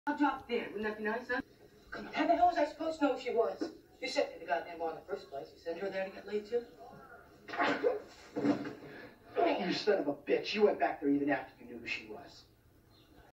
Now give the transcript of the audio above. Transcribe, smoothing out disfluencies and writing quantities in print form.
I'll drop there. Wouldn't that be nice, huh? Come on, how the hell was I supposed to know who she was? You sent me the goddamn bar in the first place. You sent her there to get laid too? You son of a bitch. You went back there even after you knew who she was.